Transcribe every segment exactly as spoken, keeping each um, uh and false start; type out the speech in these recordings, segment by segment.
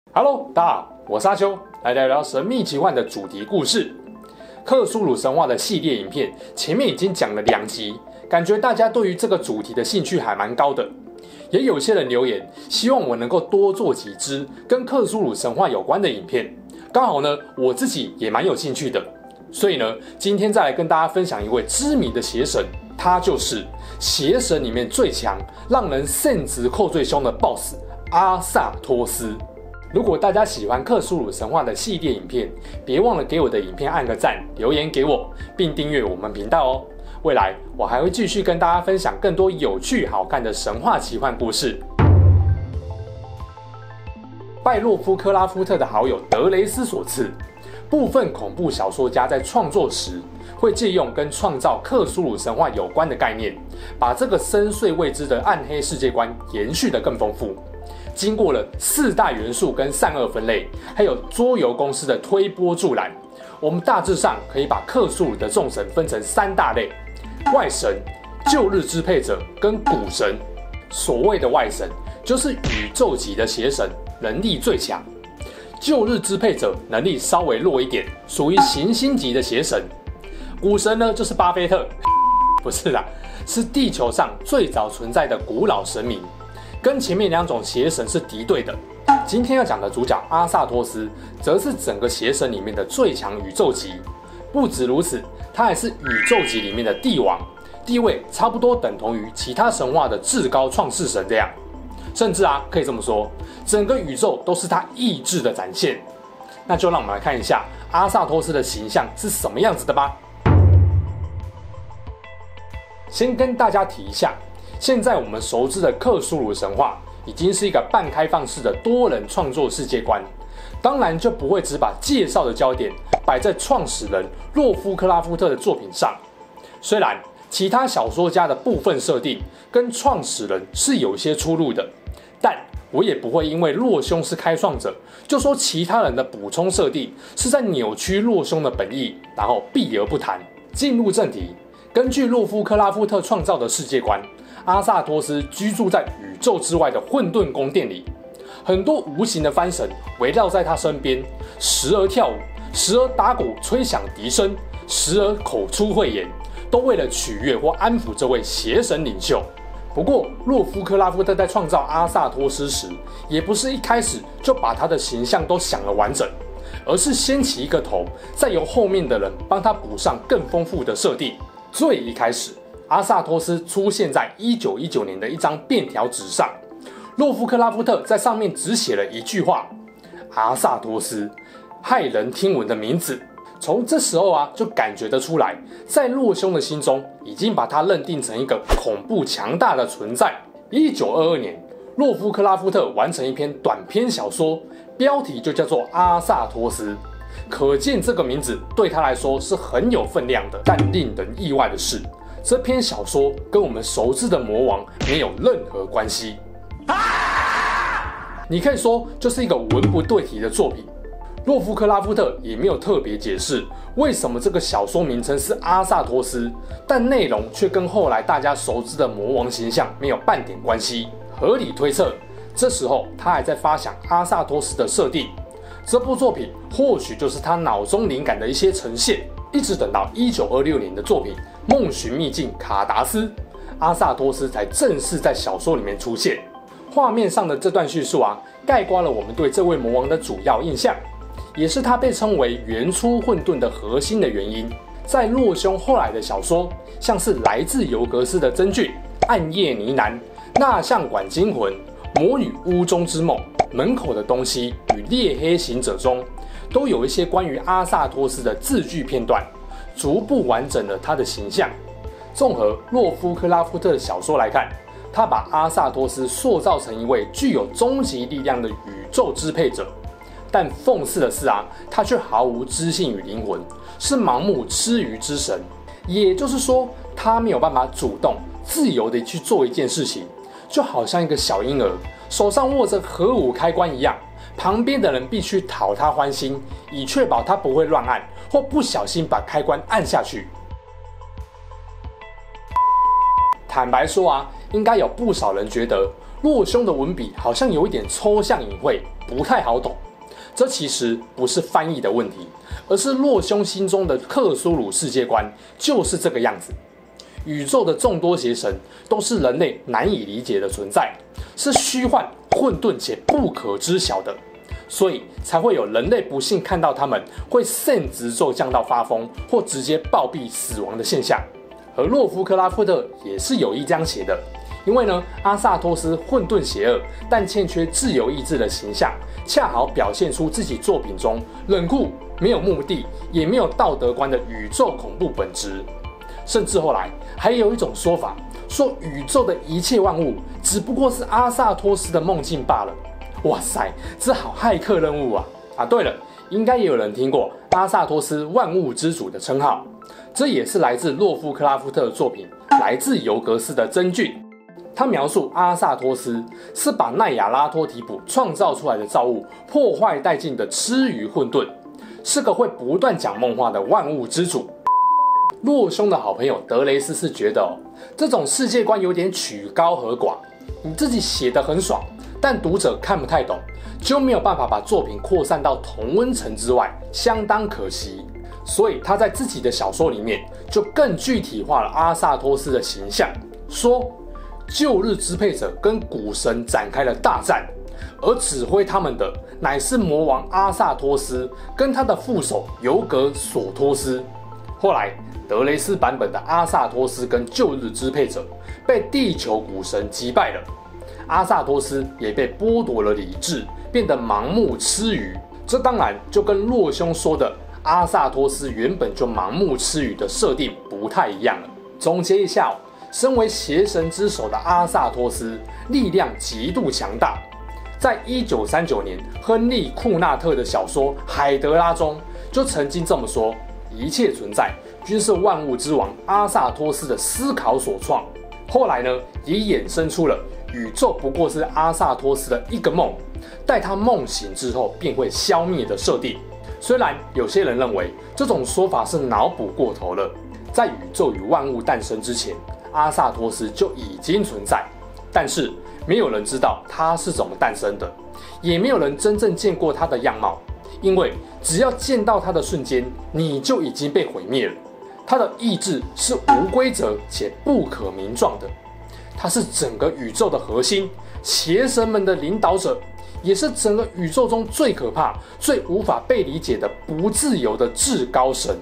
Hello， 大家好，我是阿秋，来聊聊神秘奇幻的主题故事。克苏鲁神话的系列影片前面已经讲了两集，感觉大家对于这个主题的兴趣还蛮高的。也有些人留言，希望我能够多做几支跟克苏鲁神话有关的影片。刚好呢，我自己也蛮有兴趣的，所以呢，今天再来跟大家分享一位知名的邪神，他就是邪神里面最强、让人圣值扣最凶的 BOSS 阿萨托斯。如果大家喜欢克苏鲁神话的系列影片，别忘了给我的影片按个赞，留言给我，并订阅我们频道哦。未来我还会继续跟大家分享更多有趣好看的神话奇幻故事。拜洛夫克拉夫特的好友德雷斯所赐，部分恐怖小说家在创作时会借用跟创造克苏鲁神话有关的概念，把这个深邃未知的暗黑世界观延续得更丰富。经过了四大元素跟善恶分类，还有桌游公司的推波助澜，我们大致上可以把克苏鲁的众神分成三大类：外神、旧日支配者跟古神。所谓的外神，就是宇宙级的邪神，能力最强；旧日支配者能力稍微弱一点，属于行星级的邪神。古神呢，就是巴菲特，不是啦，是地球上最早存在的古老神明。跟前面两种邪神是敌对的。今天要讲的主角阿萨托斯，则是整个邪神里面的最强宇宙级。不止如此，他还是宇宙级里面的帝王，地位差不多等同于其他神话的至高创世神这样。甚至啊，可以这么说，整个宇宙都是他意志的展现。那就让我们来看一下阿萨托斯的形象是什么样子的吧。先跟大家提一下。现在我们熟知的克苏鲁神话已经是一个半开放式的多人创作世界观，当然就不会只把介绍的焦点摆在创始人洛夫克拉夫特的作品上。虽然其他小说家的部分设定跟创始人是有些出入的，但我也不会因为洛兄是开创者，就说其他人的补充设定是在扭曲洛兄的本意，然后避而不谈。进入正题，根据洛夫克拉夫特创造的世界观，阿萨托斯居住在宇宙之外的混沌宫殿里，很多无形的番神围绕在他身边，时而跳舞，时而打鼓吹响笛声，时而口出秽言，都为了取悦或安抚这位邪神领袖。不过，洛夫克拉夫特在创造阿萨托斯时，也不是一开始就把他的形象都想了完整，而是先起一个头，再由后面的人帮他补上更丰富的设定。最一开始，阿萨托斯出现在一九一九年的一张便条纸上，洛夫克拉夫特在上面只写了一句话：阿萨托斯，骇人听闻的名字。从这时候啊，就感觉得出来，在洛兄的心中已经把他认定成一个恐怖强大的存在。一九二二年，洛夫克拉夫特完成一篇短篇小说，标题就叫做《阿萨托斯》。可见这个名字对他来说是很有分量的。但令人意外的是，这篇小说跟我们熟知的魔王没有任何关系。你可以说就是一个文不对题的作品。洛夫克拉夫特也没有特别解释为什么这个小说名称是阿萨托斯，但内容却跟后来大家熟知的魔王形象没有半点关系。合理推测，这时候他还在发想阿萨托斯的设定。这部作品或许就是他脑中灵感的一些呈现。一直等到一九二六年的作品《梦寻秘境卡达斯》，阿萨托斯才正式在小说里面出现。画面上的这段叙述啊，概括了我们对这位魔王的主要印象，也是他被称为原初混沌的核心的原因。在洛兄后来的小说，像是来自尤格斯的真菌、暗夜呢喃、蜡像馆惊魂、魔女屋中之梦、门口的东西与猎黑行者中，都有一些关于阿萨托斯的字句片段，逐步完整了他的形象。综合洛夫克拉夫特的小说来看，他把阿萨托斯塑造成一位具有终极力量的宇宙支配者。但讽刺的是啊，他却毫无知性与灵魂，是盲目吃鱼之神。也就是说，他没有办法主动自由地去做一件事情，就好像一个小婴儿手上握着核武开关一样，旁边的人必须讨他欢心，以确保他不会乱按或不小心把开关按下去。坦白说啊，应该有不少人觉得洛兄的文笔好像有一点抽象隐晦，不太好懂。这其实不是翻译的问题，而是洛兄心中的克苏鲁世界观就是这个样子。宇宙的众多邪神都是人类难以理解的存在，是虚幻、混沌且不可知晓的，所以才会有人类不幸看到他们会圣职咒降到发疯，或直接暴毙死亡的现象。而洛夫克拉夫特也是有意这样写的，因为呢，阿萨托斯混沌邪恶，但欠缺自由意志的形象，恰好表现出自己作品中冷酷、没有目的，也没有道德观的宇宙恐怖本质。甚至后来还有一种说法，说宇宙的一切万物只不过是阿萨托斯的梦境罢了。哇塞，这好骇客任务啊！啊，对了，应该也有人听过阿萨托斯万物之主的称号，这也是来自洛夫克拉夫特的作品《来自尤格斯的真菌》。他描述阿萨托斯是把奈亚拉托提普创造出来的造物破坏殆尽的痴愚混沌，是个会不断讲梦话的万物之主。洛兄的好朋友德雷斯是觉得哦，这种世界观有点曲高和寡，你自己写得很爽，但读者看不太懂，就没有办法把作品扩散到同温层之外，相当可惜。所以他在自己的小说里面就更具体化了阿萨托斯的形象，说旧日支配者跟古神展开了大战，而指挥他们的乃是魔王阿萨托斯跟他的副手尤格索托斯。后来德雷斯版本的阿萨托斯跟旧日支配者被地球古神击败了，阿萨托斯也被剥夺了理智，变得盲目痴愚。这当然就跟洛兄说的阿萨托斯原本就盲目痴愚的设定不太一样了。总结一下哦，身为邪神之首的阿萨托斯力量极度强大，在一九三九年亨利·库纳特的小说《海德拉》中就曾经这么说：一切存在均是万物之王阿萨托斯的思考所创。后来呢，也衍生出了宇宙不过是阿萨托斯的一个梦，待他梦醒之后便会消灭的设定。虽然有些人认为这种说法是脑补过头了，在宇宙与万物诞生之前，阿萨托斯就已经存在，但是没有人知道他是怎么诞生的，也没有人真正见过他的样貌，因为只要见到他的瞬间，你就已经被毁灭了。他的意志是无规则且不可名状的，他是整个宇宙的核心，邪神们的领导者，也是整个宇宙中最可怕、最无法被理解的不自由的至高神。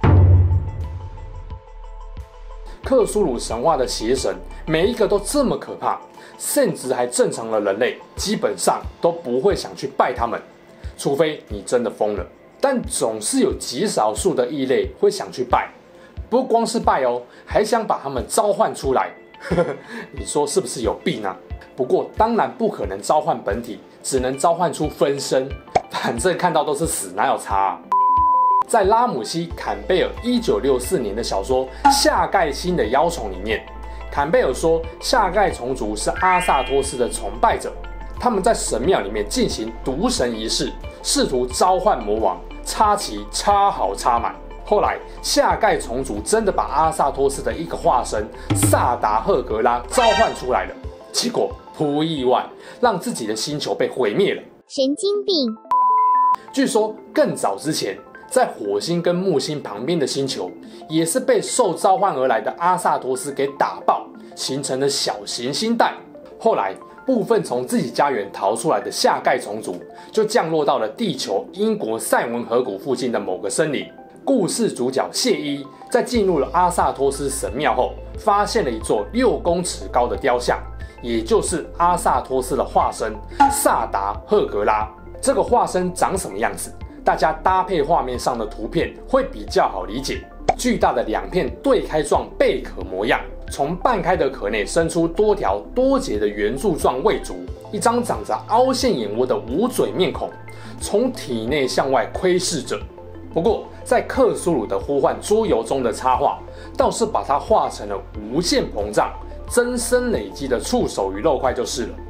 克苏鲁神话的邪神每一个都这么可怕，甚至还正常的人类基本上都不会想去拜他们，除非你真的疯了。但总是有极少数的异类会想去拜，不光是拜哦，还想把他们召唤出来。你说是不是有病啊？不过当然不可能召唤本体，只能召唤出分身，反正看到都是死，哪有差啊？在拉姆西·坎贝尔一九六四年的小说《夏盖星的妖虫》里面，坎贝尔说夏盖虫族是阿萨托斯的崇拜者，他们在神庙里面进行毒神仪式，试图召唤魔王，插旗插好插满。后来夏盖虫族真的把阿萨托斯的一个化身萨达赫格拉召唤出来了，结果不意外，让自己的星球被毁灭了。 神经病！ 据说更早之前，在火星跟木星旁边的星球，也是被受召唤而来的阿萨托斯给打爆，形成了小行星带。后来部分从自己家园逃出来的夏盖虫族，就降落到了地球英国塞文河谷附近的某个森林。故事主角谢伊在进入了阿萨托斯神庙后，发现了一座六公尺高的雕像，也就是阿萨托斯的化身萨达赫格拉。这个化身长什么样子？大家搭配画面上的图片会比较好理解。巨大的两片对开状贝壳模样，从半开的壳内伸出多条多节的圆柱状胃足，一张长着凹陷眼窝的无嘴面孔，从体内向外窥视着。不过在克苏鲁的呼唤桌游中的插画，倒是把它画成了无限膨胀、增生累积的触手与肉块就是了。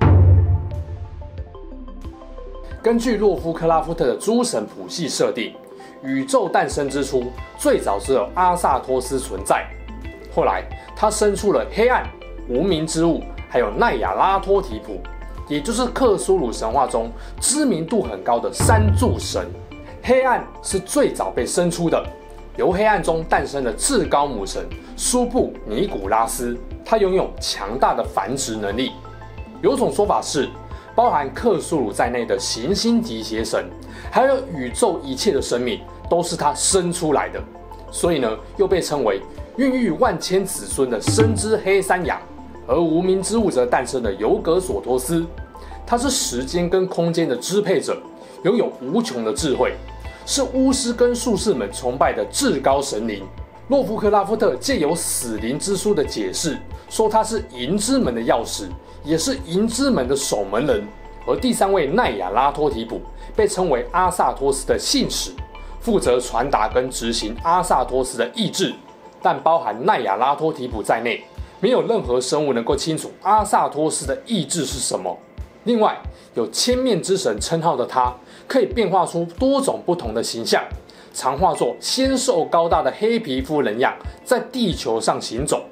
根据洛夫克拉夫特的诸神谱系设定，宇宙诞生之初，最早只有阿萨托斯存在，后来他生出了黑暗、无名之物还有奈亚拉托提普，也就是克苏鲁神话中知名度很高的三柱神。黑暗是最早被生出的，由黑暗中诞生的至高母神苏布尼古拉斯，他拥有强大的繁殖能力。有种说法是，包含克苏鲁在内的行星级邪神，还有宇宙一切的生命，都是他生出来的。所以呢，又被称为孕育万千子孙的生之黑山羊。而无名之物则诞生的尤格索托斯，他是时间跟空间的支配者，拥有无穷的智慧，是巫师跟术士们崇拜的至高神灵。洛夫克拉夫特借由死灵之书的解释，说他是银之门的钥匙，也是银之门的守门人。而第三位奈亚拉托提普被称为阿萨托斯的信使，负责传达跟执行阿萨托斯的意志。但包含奈亚拉托提普在内，没有任何生物能够清楚阿萨托斯的意志是什么。另外，有千面之神称号的他，可以变化出多种不同的形象，常化作纤瘦高大的黑皮肤人样，在地球上行走。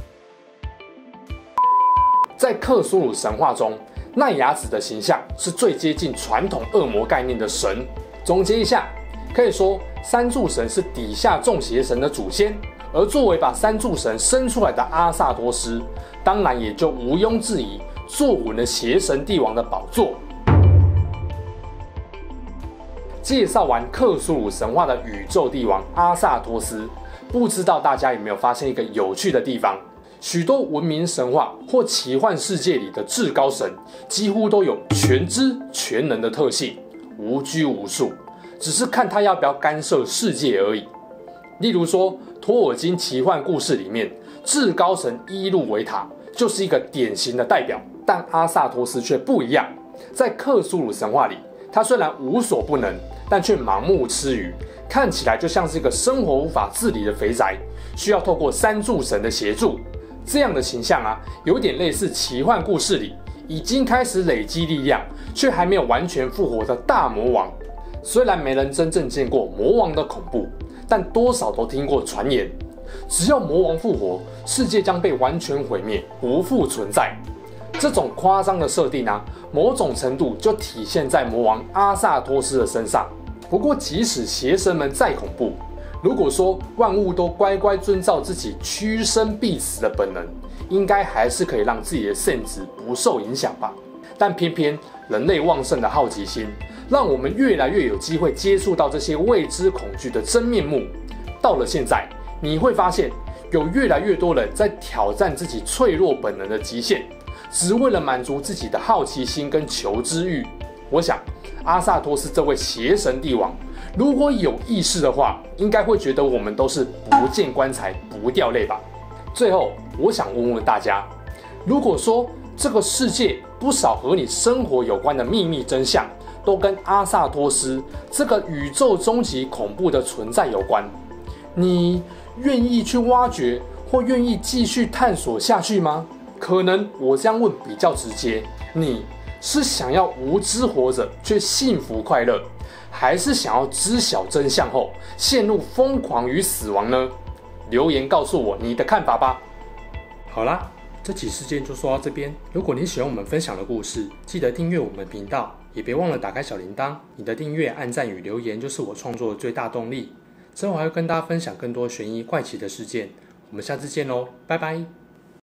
在克苏鲁神话中，奈雅子的形象是最接近传统恶魔概念的神。总结一下，可以说三柱神是底下众邪神的祖先，而作为把三柱神生出来的阿萨托斯，当然也就毋庸置疑坐稳了邪神帝王的宝座。介绍完克苏鲁神话的宇宙帝王阿萨托斯，不知道大家有没有发现一个有趣的地方？许多文明神话或奇幻世界里的至高神，几乎都有全知全能的特性，无拘无束，只是看他要不要干涉世界而已。例如说，托尔金奇幻故事里面，至高神伊路维塔就是一个典型的代表，但阿萨托斯却不一样。在克苏鲁神话里，他虽然无所不能，但却盲目吃鱼，看起来就像是一个生活无法自理的肥宅，需要透过三柱神的协助。这样的形象啊，有点类似奇幻故事里已经开始累积力量，却还没有完全复活的大魔王。虽然没人真正见过魔王的恐怖，但多少都听过传言，只要魔王复活，世界将被完全毁灭，不复存在。这种夸张的设定啊，某种程度就体现在魔王阿萨托斯的身上。不过，即使邪神们再恐怖，如果说万物都乖乖遵照自己屈生必死的本能，应该还是可以让自己的圣子不受影响吧。但偏偏人类旺盛的好奇心，让我们越来越有机会接触到这些未知恐惧的真面目。到了现在，你会发现有越来越多人在挑战自己脆弱本能的极限，只为了满足自己的好奇心跟求知欲。我想，阿萨托斯这位邪神帝王，如果有意识的话，应该会觉得我们都是不见棺材不掉泪吧。最后，我想问问大家，如果说这个世界不少和你生活有关的秘密真相，都跟阿萨托斯这个宇宙终极恐怖的存在有关，你愿意去挖掘或愿意继续探索下去吗？可能我这样问比较直接，你是想要无知活着却幸福快乐，还是想要知晓真相后陷入疯狂与死亡呢？留言告诉我你的看法吧。好啦，这期事件就说到这边。如果你喜欢我们分享的故事，记得订阅我们频道，也别忘了打开小铃铛。你的订阅、按赞与留言就是我创作的最大动力。之后还会跟大家分享更多悬疑怪奇的事件。我们下次见喽，拜拜。